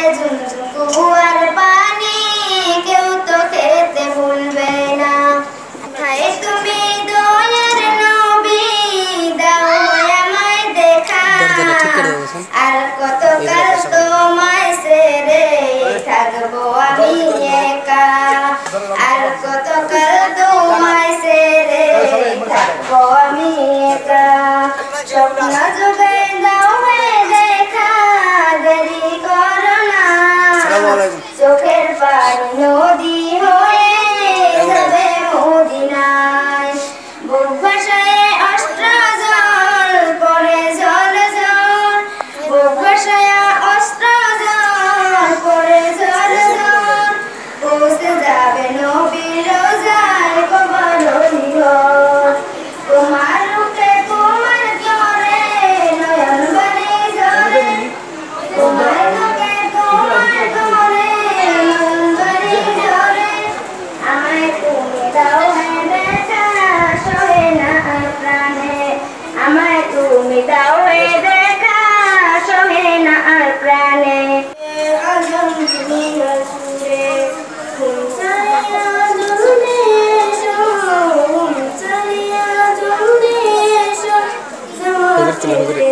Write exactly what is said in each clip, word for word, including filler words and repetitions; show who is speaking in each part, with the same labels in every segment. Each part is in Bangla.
Speaker 1: ঝুমঝুম কুয়ার পানি কেউ তো খেতে ভুলবে না। হায় তুমি দয়ার নবী দাও আমায় দেখা, আর কতকাল তোমায় ছেড়ে থাকবো আমি একা, আর কতকাল তোমায় ছেড়ে থাকবো আমি একা। স্বপ্ন যুগে দাও হয়ে দেখা, দেরি করো না, চোখের পানি নদী হয়ে যাবে মদিনায়। বুক ভাসায় অস্ত্র জল পড়ে জল জল, বুক ভাসায় অস্ত্র জল পড়ে জল জল, পৌঁছে যাবে নবীর রোজায় কবর নিহর। তোমার রূপে তোমার জ্বরে নয়ন বাণী ঝরে, তোমার রূপে তোমার জ্বরে নয়ন বাণী ঝরে। আমায় তুমি দাও হে দেখা সহে না প্রাণে, আমায় তুমি দাও হে দেখা সহে না আর প্রাণে। আজম তুমি রসুলে ঘুম চালিয়া জলদি এসো, ঘুম চালিয়া জলদি এসো, জামাত পেতে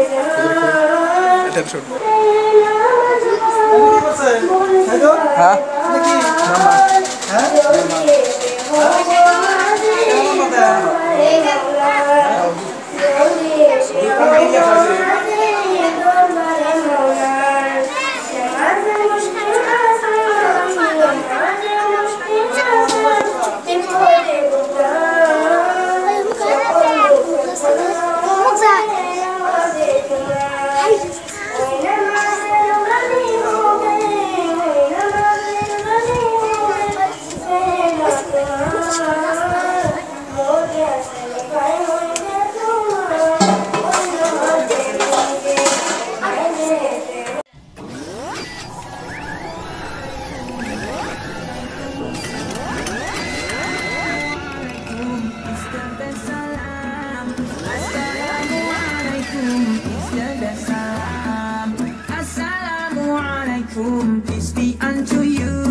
Speaker 2: Assalamualaikum, peace be unto you.